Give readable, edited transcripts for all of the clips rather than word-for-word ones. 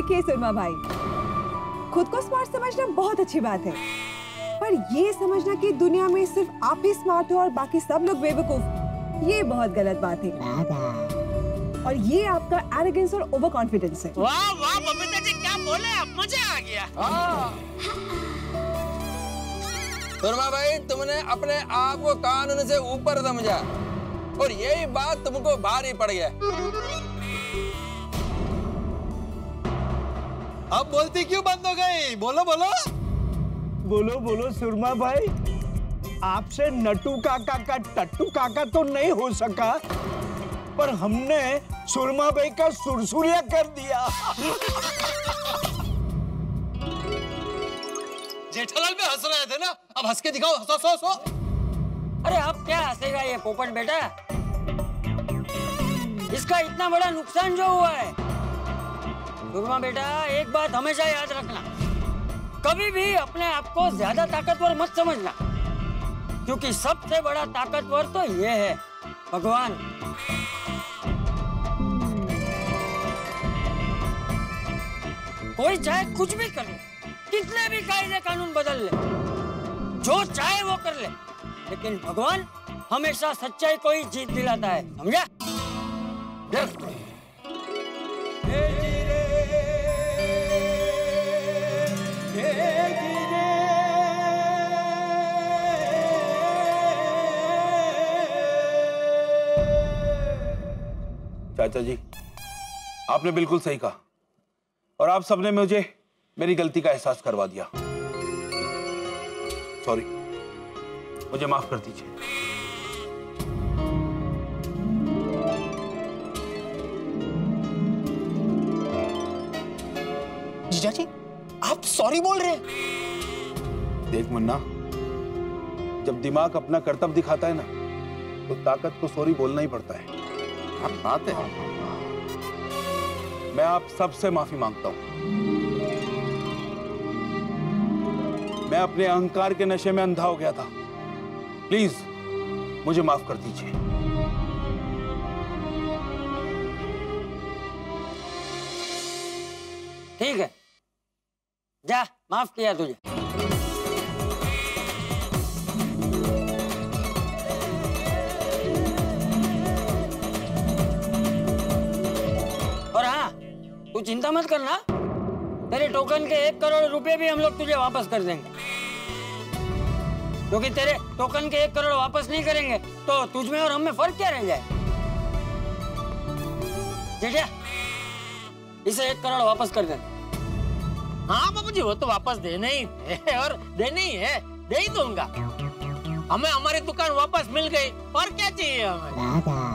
देखिए सुरमा भाई, खुद को स्मार्ट समझना बहुत अच्छी बात है, पर ये समझना कि दुनिया में सिर्फ आप ही स्मार्ट हो और बाकी सब लोग बेवकूफ, ये बहुत गलत बात है। और ये आपका एरोगेंस और ओवर कॉन्फिडेंस है। वाह वाह बबीता जी, क्या बोले आप, मजा आ गया। सुरमा भाई, तुमने अपने आप को कानून से ऊपर समझा और यही बात तुमको भारी पड़ गया। अब बोलती क्यों बंद हो गई? बोलो बोलो बोलो बोलो सुरमा भाई, आपसे नटू काका का टट्टू काका तो नहीं हो सका, पर हमने सुरमा भाई का सुरसुरिया कर दिया। जेठालाल पे हंस रहे थे ना, अब हंस के दिखाओ, हंसो हंसो हंसो। अरे अब क्या हंसेगा ये पोपट बेटा, इसका इतना बड़ा नुकसान जो हुआ है। सुरमा बेटा, एक बात हमेशा याद रखना, कभी भी अपने आप को ज्यादा ताकतवर मत समझना, क्योंकि सबसे बड़ा ताकतवर तो ये है भगवान। कोई चाहे कुछ भी कर ले, कितने भी कायदे कानून बदल ले, जो चाहे वो कर ले, लेकिन भगवान हमेशा सच्चाई को ही जीत दिलाता है, समझा? चाचा जी, आपने बिल्कुल सही कहा और आप सबने मुझे मेरी गलती का एहसास करवा दिया। सॉरी, मुझे माफ कर दीजिए। जीजा जी, आप सॉरी बोल रहे हैं? देख मुन्ना, जब दिमाग अपना कर्तव्य दिखाता है ना, तो ताकत को सॉरी बोलना ही पड़ता है। बात है। मैं आप सबसे माफी मांगता हूं। मैं अपने अहंकार के नशे में अंधा हो गया था। प्लीज मुझे माफ कर दीजिए। ठीक है, जा, माफ किया तुझे। और हाँ, तू चिंता मत करना, तेरे टोकन के 1 करोड़ रुपए भी हम लोग तुझे वापस कर देंगे, क्योंकि तेरे टोकन के 1 करोड़ वापस नहीं करेंगे तो तुझ में और हम में फर्क क्या रह जाए? जेठिया, इसे 1 करोड़ वापस कर दे। हाँ बाबूजी, वो तो वापस देने ही थे और देने ही है, दे ही दूंगा। हमें हमारी दुकान वापस मिल गई, और क्या चाहिए हमें?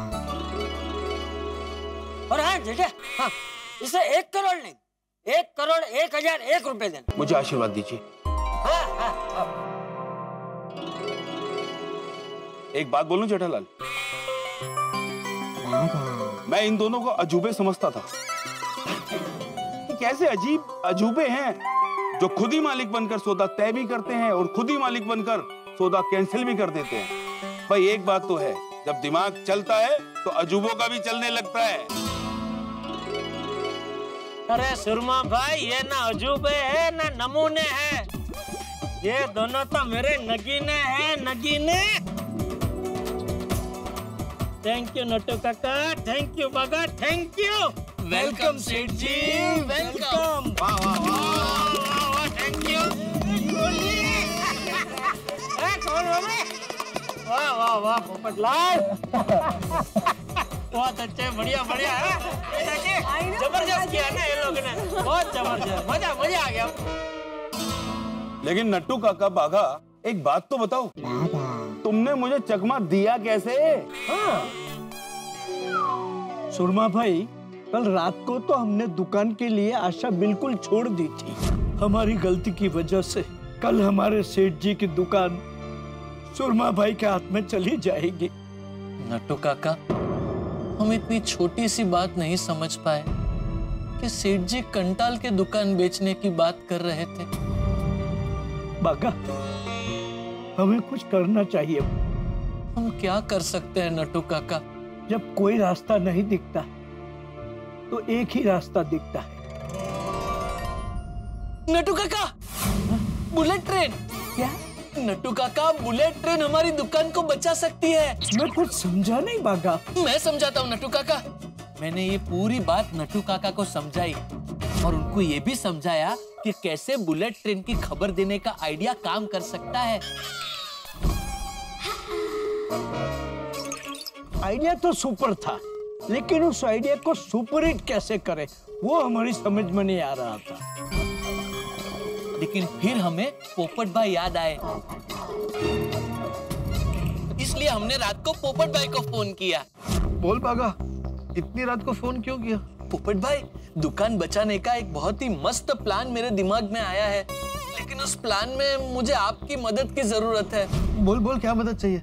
और हाँ जेठिया, हाँ, इसे 1 करोड़ नहीं, 1 करोड़ 1,001 रुपए देना। मुझे आशीर्वाद दीजिए। हाँ, हाँ, हाँ। एक बात बोलूं जेठालाल, मैं इन दोनों को अजूबे समझता था कि कैसे अजीब अजूबे हैं जो खुद ही मालिक बनकर सौदा तय भी करते हैं और खुद ही मालिक बनकर सौदा कैंसिल भी कर देते हैं। भाई एक बात तो है, जब दिमाग चलता है तो अजूबों का भी चलने लगता है। अरे सुरमा भाई, ये ना अजूबे है ना नमूने हैं, ये दोनों तो मेरे नगीने हैं, नगीने। Thank you Nattu Kaka, thank you Bagha, thank you. Welcome Seth ji, welcome. वाह वाह वाह वाह, थैंक यू। वाह वाह वाह पोपटलाल, बहुत अच्छे, बढ़िया बढ़िया है। जबरदस्त किया ना ये लोग ने, बहुत जबरदस्त, मजा मजा आ गया। लेकिन नट्टू काका बाघा, एक बात तो बताओ, तुमने मुझे चकमा दिया कैसे? हाँ। सुरमा भाई, कल रात को तो हमने दुकान के लिए आशा बिल्कुल छोड़ दी थी। हमारी गलती की वजह से कल हमारे सेठ जी की दुकान सुरमा भाई के हाथ में चली जाएगी। नट्टू काका, हम इतनी छोटी सी बात नहीं समझ पाए कि सेठ जी कंटाल के दुकान बेचने की बात कर रहे थे। बागा, हमें कुछ करना चाहिए। हम क्या कर सकते हैं नट्टू काका? जब कोई रास्ता नहीं दिखता तो एक ही रास्ता दिखता है, नट्टू काका, बुलेट ट्रेन। क्या? नट्टू काका, बुलेट ट्रेन हमारी दुकान को बचा सकती है। मैं कुछ समझा नहीं बागा। मैं समझाता हूँ नट्टू काका। मैंने ये पूरी बात नट्टू काका को समझाई और उनको ये भी समझाया कि कैसे बुलेट ट्रेन की खबर देने का आइडिया काम कर सकता है। आइडिया तो सुपर था, लेकिन उस आइडिया को सुपर हिट कैसे करे वो हमारी समझ में नहीं आ रहा था। लेकिन फिर हमें पोपट भाई याद आए, इसलिए हमने रात को पोपट भाई को फोन किया। बोल बागा, इतनी रात को फोन क्यों किया? पोपट भाई, दुकान बचाने का एक बहुत ही मस्त प्लान मेरे दिमाग में आया है, लेकिन उस प्लान में मुझे आपकी मदद की जरूरत है। बोल बोल, क्या मदद चाहिए?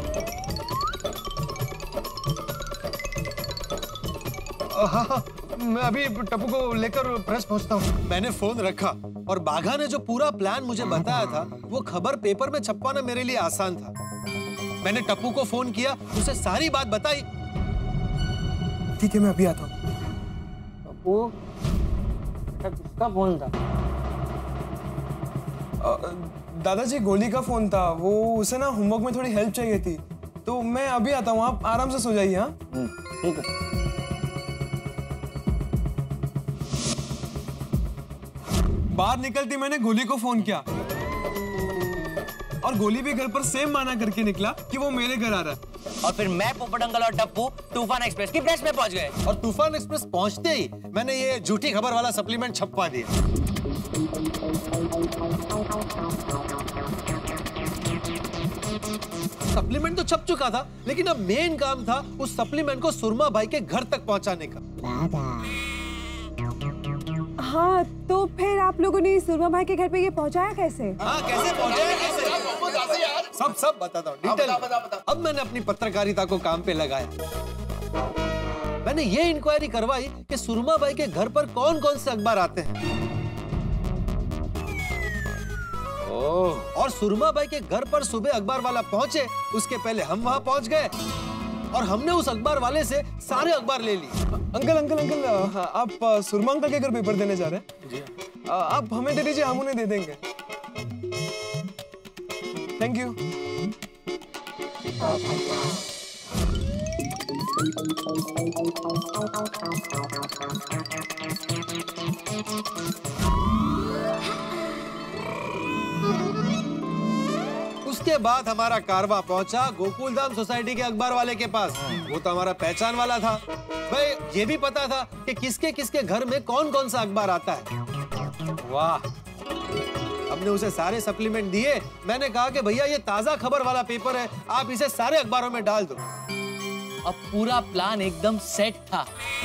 हाँ, मैं अभी टप्पू को लेकर प्रेस पहुंचता हूँ। मैंने फोन रखा और बाघा ने जो पूरा प्लान मुझे बताया था वो खबर पेपर में छपवाना मेरे लिए आसान था। मैंने टप्पू को फोन किया, उसे सारी बात बताई। ठीक है, मैं अभी आता हूँ। वो किसका फोन था? दादाजी, गोली का फोन था। वो उसे ना होमवर्क में थोड़ी हेल्प चाहिए थी, तो मैं अभी आता हूँ। आप आराम से सो जाइए। हाँ, ठीक है। बाहर निकलती मैंने गोली को फोन किया और गोली भी घर पर सेम माना करके निकला कि वो मेरे घर आ रहा है। और फिर मैं, पोपट अंकल और टप्पू तूफान एक्सप्रेस की प्रेस में पहुंच गए। और तूफान एक्सप्रेस पहुंचते ही मैंने ये झूठी खबर वाला सप्लीमेंट छपवा दिया। सप्लीमेंट तो छप चुका था, लेकिन अब मेन काम था उस सप्लीमेंट को सुरमा भाई के घर तक पहुंचाने का। हाँ, तो फिर आप लोगों ने सुरमा भाई के घर पे ये पहुंचाया कैसे? हाँ, कैसे पहुंचे? सब बताता हूँ डिटेल। अब मैंने अपनी पत्रकारिता को काम पे लगाया। मैंने ये इंक्वायरी करवाई कि सुरमा भाई के घर पर कौन कौन से अखबार आते हैं। और सुरमा भाई के घर पर सुबह अखबार वाला पहुंचे, उसके पहले हम वहां पहुंच गए और हमने उस अखबार वाले से सारे अखबार ले लिए। अंकल, आप सुरमा अंकल के घर पेपर देने जा रहे हैं? जी। आप हमें दे दीजिए, हम उन्हें दे देंगे। Thank you. उसके बाद हमारा कारवा पहुंचा गोकुलधाम सोसाइटी के अखबार वाले के पास। वो तो हमारा पहचान वाला था भाई। ये भी पता था कि किसके किसके घर में कौन कौन सा अखबार आता है। वाह, हमने उसे सारे सप्लीमेंट दिए। मैंने कहा कि भैया ये ताजा खबर वाला पेपर है, आप इसे सारे अखबारों में डाल दो। अब पूरा प्लान एकदम सेट था।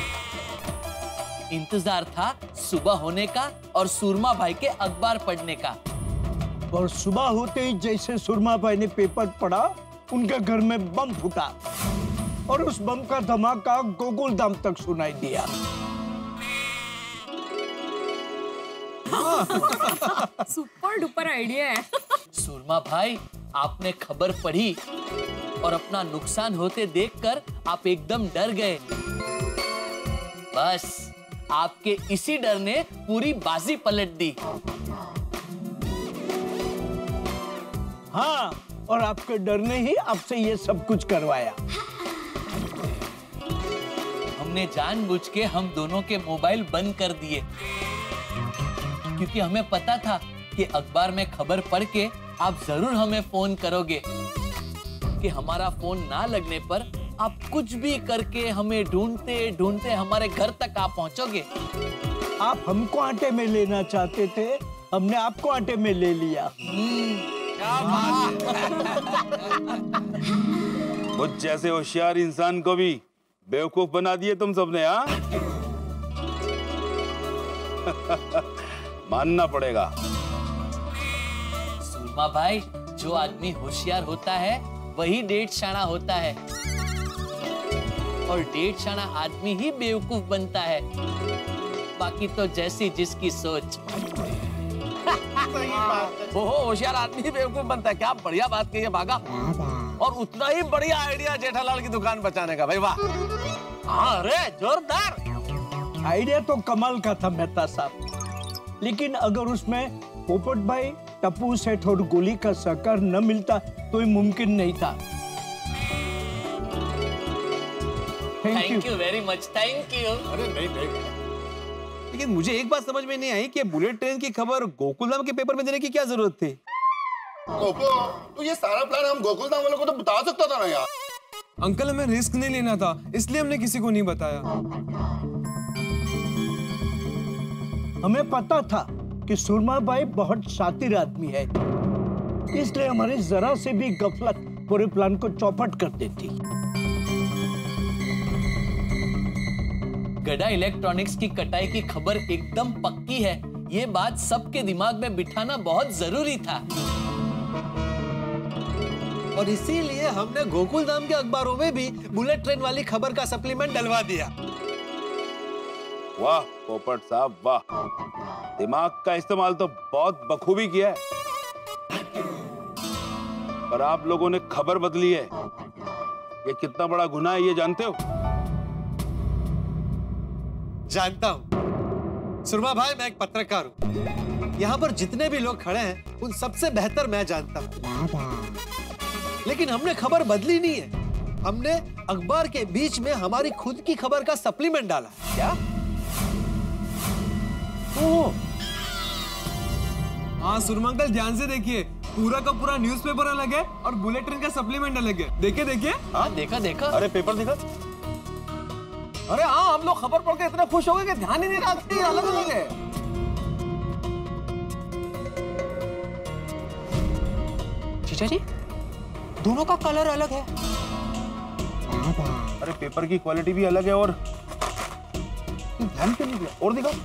इंतजार था सुबह होने का और सुरमा भाई के अखबार पढ़ने का। और सुबह होते ही जैसे सुरमा भाई ने पेपर पढ़ा, उनके घर में बम फूटा और उस बम का धमाका गोकुलधाम तक सुनाई दिया। सुपर डुपर आइडिया है। सुरमा भाई, आपने खबर पढ़ी और अपना नुकसान होते देखकर आप एकदम डर गए। बस आपके इसी डर ने पूरी बाजी पलट दी। हाँ, और आपके डर ने ही आपसे ये सब कुछ करवाया। हमने जानबूझ के हम दोनों के मोबाइल बंद कर दिए, क्योंकि हमें पता था कि अखबार में खबर पढ़ के आप जरूर हमें फोन करोगे, कि हमारा फोन ना लगने पर आप कुछ भी करके हमें ढूंढते ढूंढते हमारे घर तक आप पहुंचोगे। आप हमको आटे में लेना चाहते थे, हमने आपको आटे में ले लिया। मुझ जैसे होशियार इंसान को भी बेवकूफ बना दिए तुम सबने। हाँ, मानना पड़ेगा। सुरमा भाई, जो आदमी होशियार होता है वही डेढ़ शाना होता है, और डेढ़ शाना आदमी ही बेवकूफ बनता है। बाकी तो जैसी जिसकी सोच। होशियार आदमी ही बेवकूफ बनता है। क्या बढ़िया बात कही है बागा। और उतना ही बढ़िया आइडिया जेठालाल की दुकान बचाने का। भाई वाह, अरे जोरदार आइडिया तो कमाल का था मेहता साहब, लेकिन अगर उसमें पोपट भाई, टप्पू सेठ और गोली का सहकार न मिलता तो ये मुमकिन नहीं था। Thank you very much, thank you. अरे नहीं, लेकिन मुझे एक बात समझ में नहीं आई कि बुलेट ट्रेन की खबर गोकुलधाम के पेपर में देने की क्या जरूरत थी? गोपो, तो ये सारा प्लान हम गोकुलधाम वालों को तो बता सकता था ना यार। अंकल हमें रिस्क नहीं लेना था, इसलिए हमने किसी को नहीं बताया। हमें पता था कि सुरमा भाई बहुत शातिर आदमी है, इसलिए हमारी जरा से भी गफलत पूरे प्लान को चौपट कर देती। गड़ा इलेक्ट्रॉनिक्स की कटाई की खबर एकदम पक्की है, ये बात सबके दिमाग में बिठाना बहुत जरूरी था। और इसीलिए हमने गोकुलधाम के अखबारों में भी बुलेट ट्रेन वाली खबर का सप्लीमेंट डलवा दिया। वाह पोपट साहब वाह, दिमाग का इस्तेमाल तो बहुत बखूबी किया है। पर आप लोगों ने खबर बदली है, ये कितना बड़ा गुनाह है ये जानते हो? जानता हूं सुरमा भाई, मैं एक पत्रकार हूं। यहाँ पर जितने भी लोग खड़े हैं उन सबसे बेहतर मैं जानता हूं। लेकिन हमने खबर बदली नहीं है, हमने अखबार के बीच में हमारी खुद की खबर का सप्लीमेंट डाला। क्या? हाँ सुरमा अंकल, ध्यान से देखिए, पूरा का पूरा न्यूज़पेपर अलग है और बुलेट ट्रेन का सप्लीमेंट अलग है। देखिए देखिए। हाँ देखा देखा। अरे पेपर देखा? अरे हाँ, हम लोग खबर पढ़ के इतना खुश हो गए कि ध्यान ही नहीं रहा कि अलग अलग है। जीजा जी, दोनों का कलर अलग है। अरे पेपर की क्वालिटी भी अलग है और ध्यान क्यों नहीं दिया? और दिखा।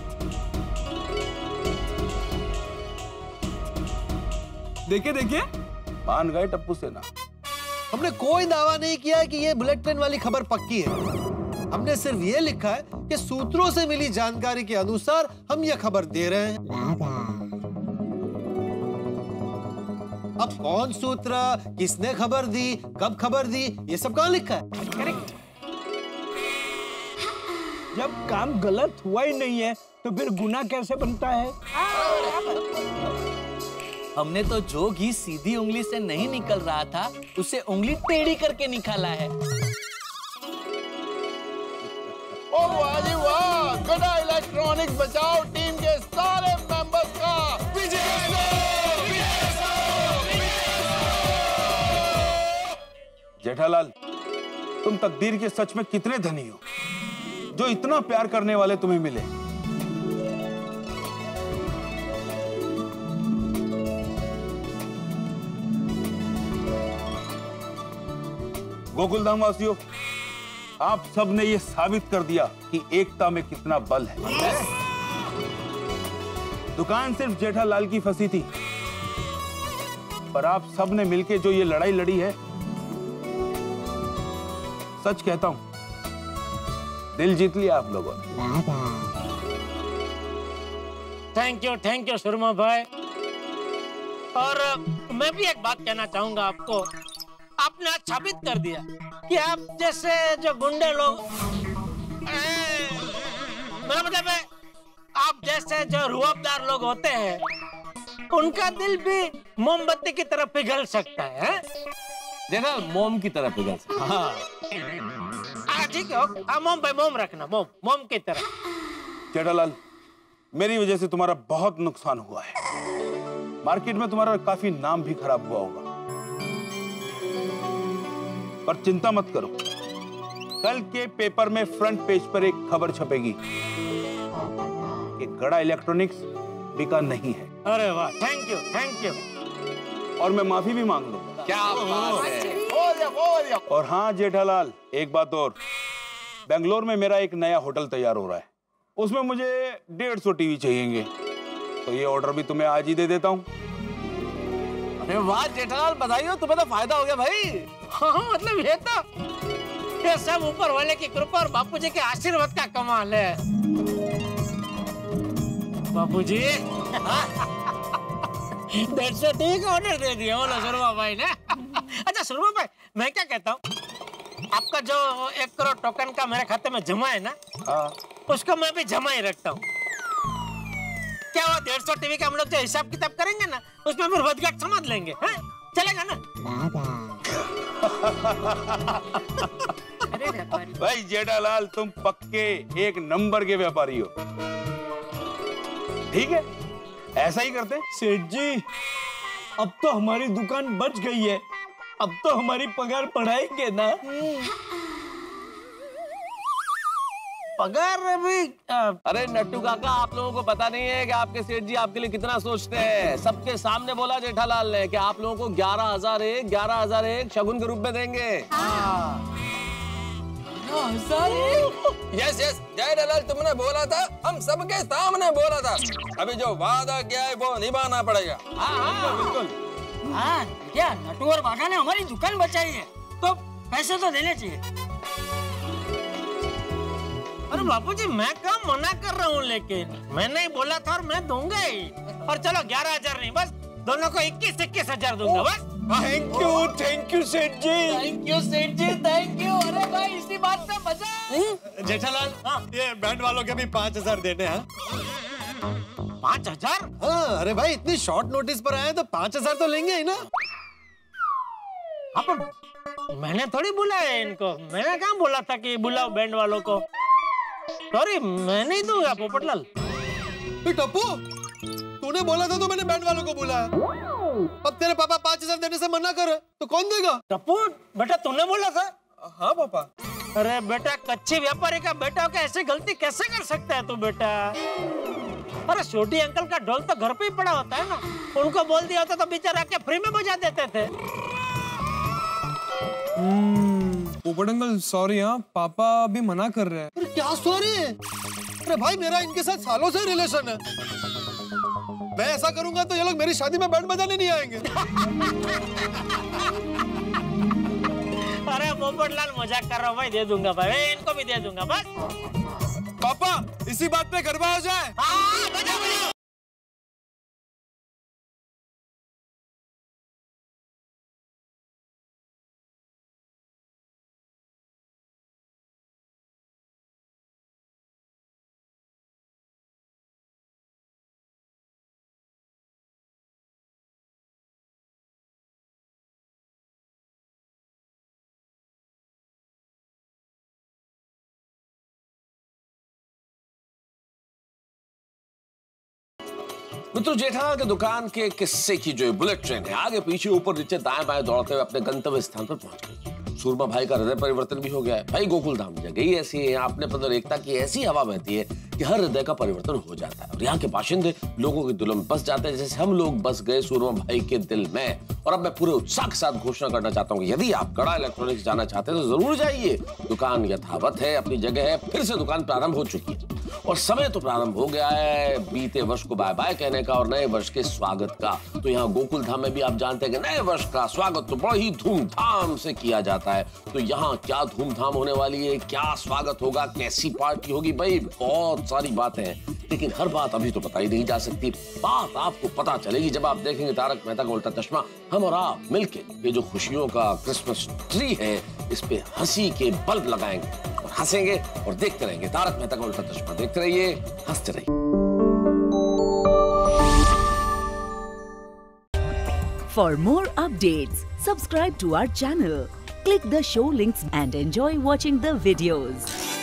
देखिए देखिए। मान गए टप्पू सेना। हमने कोई दावा नहीं किया कि ये बुलेट ट्रेन वाली खबर पक्की है। हमने सिर्फ ये लिखा है कि सूत्रों से मिली जानकारी के अनुसार हम ये खबर दे रहे हैं। अब कौन सूत्र, किसने खबर दी, कब खबर दी, ये सब कहाँ लिखा है? जब काम गलत हुआ ही नहीं है तो फिर गुनाह कैसे बनता है? हमने तो जो घी सीधी उंगली से नहीं निकल रहा था उसे उंगली टेढ़ी करके निकाला है। ओ वाह जी वाह, गड़ा इलेक्ट्रॉनिक्स बचाओ टीम के सारे मेंबर्स का जेठालाल, तुम तकदीर के सच में कितने धनी हो जो इतना प्यार करने वाले तुम्हें मिले। गोकुलधाम वासियों, आप सब ने ये साबित कर दिया कि एकता में कितना बल है। दुकान सिर्फ जेठालाल की फंसी थी, पर आप सब ने मिलकर जो ये लड़ाई लड़ी है, सच कहता हूं दिल जीत लिया आप लोगों ने। थैंक यू सुरमा भाई। और मैं भी एक बात कहना चाहूंगा आपको, आपने आज साबित कर दिया कि आप जैसे जो गुंडे लोग, मेरा मतलब है आप जैसे जो रुआबदार लोग होते हैं, उनका दिल भी मोमबत्ती की तरफ पिघल सकता है। देखा, मोम की तरफ पिघल सकता है। हाँ ठीक है, मोम पे मोम रखना, मोम की तरह। जेठालाल, मेरी वजह से तुम्हारा बहुत नुकसान हुआ है। मार्केट में तुम्हारा काफी नाम भी खराब हुआ होगा, पर चिंता मत करो, कल के पेपर में फ्रंट पेज पर एक खबर छपेगी कि गड़ा इलेक्ट्रॉनिक्स बिका नहीं है। अरे वाह, थैंक यू। और मैं माफी भी मांग लूंगा। क्या बात है। और हाँ जेठालाल, एक बात और, बेंगलोर में मेरा एक नया होटल तैयार हो रहा है, उसमें मुझे 150 टीवी चाहिएंगे, तो ये ऑर्डर भी तुम्हें आज ही दे देता हूँ। अरे वाह जेठालाल, बधाई हो, तुम्हें तो फायदा हो गया भाई। हाँ मतलब ये सब ऊपर वाले की कृपा और बापूजी के आशीर्वाद का कमाल है। बापूजी 150 टीवी का ऑर्डर दे दिया बोलो सुरमा भाई ने। अच्छा सुरमा भाई, मैं क्या कहता हूँ, आपका जो 1 करोड़ टोकन का मेरे खाते में जमा है ना, उसको मैं भी जमा ही रखता हूँ। क्या वो 150 टीवी का हम लोग जो हिसाब किताब करेंगे ना, उसमें फिर बदगट समझ लेंगे, हैं? चलेगा ना? अरे व्यापारी भाई जेठालाल, तुम पक्के एक नंबर के व्यापारी हो। ठीक है, ऐसा ही करते। सेठ जी, अब तो हमारी दुकान बच गई है, अब तो हमारी पगार बढ़ाएंगे ना? पगार अभी अरे नट्टू काका, आप लोगों को पता नहीं है कि आपके सेठ जी आपके लिए कितना सोचते हैं। सबके सामने बोला जेठालाल ने कि आप लोगों को 11,001 शगुन के रूप में देंगे। यस यस जेठालाल, तुमने बोला था, हम सबके सामने बोला था। अभी जो वादा किया है वो निभाना पड़ेगा। हाँ बिल्कुल। हाँ क्या नटू और बाघा ने हमारी दुकान बचाई है, तो पैसे तो देने चाहिए। अरे बापूजी, मैं कब मना कर रहा हूँ, लेकिन मैंने ही बोला था और मैं दूंगा ही। और चलो 11,000 नहीं, बस दोनों को 21,000 दूंगा बस। थैंक यू सेठ जी। थैंक यू सेठ जी, थैंक यू। अरे भाई, इसी बात पे मजा। जेठालाल, ये बैंड वालों के भी 5,000 देने हैं। 5,000? हाँ, अरे भाई इतनी शॉर्ट नोटिस पर आए तो 5,000 तो लेंगे ही ना। मैंने थोड़ी बुलाया इनको, मैंने कहाँ बोला था कि बुलाओ बैंड वालों को। सॉरी, मैं नहीं दूंगा पोपटलाल। टप्पू, तूने बोला था तो मैंने बैंड वालों को बुलाया। अब तेरे पापा 5,000 देने से मना करे तो कौन देगा? टप्पू बेटा, तूने बोला था। हाँ पापा। अरे बेटा, कच्चे व्यापारी का बेटा होकर ऐसी गलती कैसे कर सकता है तू बेटा? अरे छोटी अंकल का ढोल तो घर पे ही पड़ा होता है ना, उनको बोल दिया होता तो बेचारा के फ्री में बजा देते थे। पोपट अंकल सॉरी, हाँ पापा अभी मना कर रहे हैं। अरे क्या सॉरी? अरे भाई, मेरा इनके साथ सालों से रिलेशन है। मैं ऐसा करूंगा तो ये लोग मेरी शादी में बैंड बजाने नहीं आएंगे। अरे पोपटलाल, मजाक कर रहा हूँ भाई, दे दूंगा भाई, इनको भी दे दूंगा बस। पापा, इसी बात पे गरबा हो जाए। हाँ, बजाओ बजाओ। मित्रों, जेठालाल के दुकान के किस्से की जो बुलेट ट्रेन है आगे पीछे ऊपर नीचे दाएं बाएं दौड़ते हुए अपने गंतव्य स्थान पर पहुंच गई। सूरमा भाई का हृदय परिवर्तन भी हो गया है। भाई गोकुल धाम जगह ही ऐसी है, यहाँ अपने पदर एकता की ऐसी हवा बहती है कि हर हृदय का परिवर्तन हो जाता है और यहाँ के बाशिंदे लोगों के दिलों में बस जाते हैं, जैसे हम लोग बस गए सूरमा भाई के दिल में। और अब मैं पूरे उत्साह के साथ घोषणा करना चाहता हूँ कि यदि आप गड़ा इलेक्ट्रॉनिक्स जाना चाहते हैं तो जरूर जाइए। दुकान यथावत है, अपनी जगह है, फिर से दुकान प्रारंभ हो चुकी है और समय तो प्रारंभ हो गया है बीते वर्ष को बाय बाय कहने का और नए वर्ष के स्वागत का। तो यहाँ गोकुल धाम में भी आप जानते हैं कि नए वर्ष का स्वागत तो बड़ा ही धूमधाम से किया जाता है। तो यहाँ क्या धूमधाम होने वाली है, क्या स्वागत होगा, कैसी पार्टी होगी, भाई बहुत सारी बातें हैं, लेकिन हर बात अभी तो बताई नहीं जा सकती। बात आपको पता चलेगी जब आप देखेंगे तारक मेहता का उल्टा चश्मा। हम और आप मिलके ये जो खुशियों का क्रिसमस ट्री है इस पे हंसी के बल्ब लगाएंगे और हंसेंगे और देखते रहेंगे तारक मेहता का उल्टा चश्मा। देखते रहिए, हंसते रहिए। For more updates, subscribe to our channel, click the show links and enjoy watching the videos.